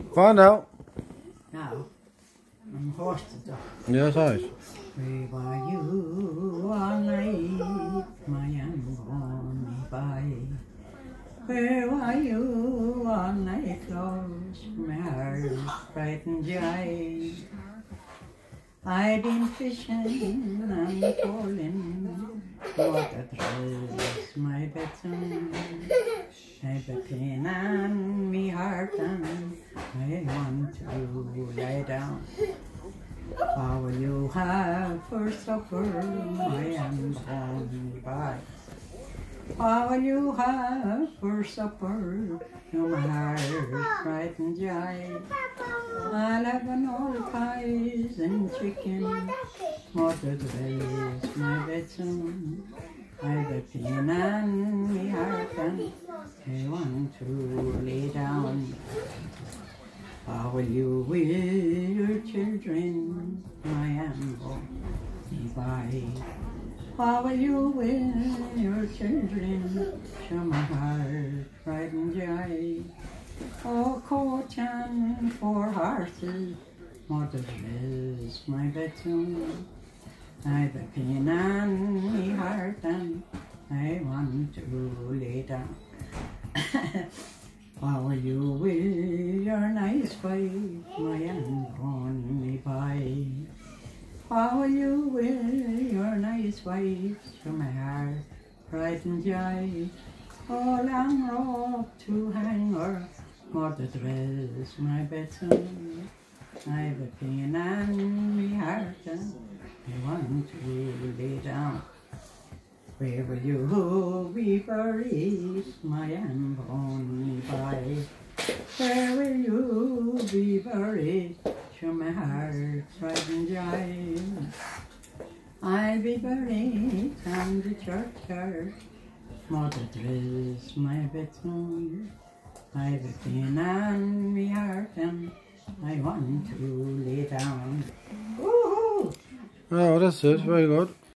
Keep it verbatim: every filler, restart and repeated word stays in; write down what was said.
Go on now. Now, I'm horsed to death. Yes, I. Where were you all night, my young bonny boy? Where were you all night, close my heart, bright and joy? I've been fishing and calling, water thrills my bedroom. I've a pain on me heart and I want to lie down. What will you have for supper, my unborn boy? What will you have for supper, to my heart, bright and joy? I'll have an old pies and chicken, mother dwells my bedroom. I've a pain on me heart and I want to lay down. How will you with your children, my unborn boy? How will you with your children, show my heart, pride and joy? Oh, coach and four horses, mother is my bedroom. I've a pain on me heart and I want to lay down. How will you with your nice wife, my unborn boy? How will you with your nice wife, show my heart, pride and joy? Oh, long rope to hang her, mother dress my bedroom. I've a pain on me heart and I want to lay down. Where will you be buried, my unborn boy? Where will you be buried, show my heart, pride and joy? I'll be buried on the churchyard, mother dress my bedroom. I've a pain on me heart and I want to lay down. Woohoo! Oh, that's it. Very good.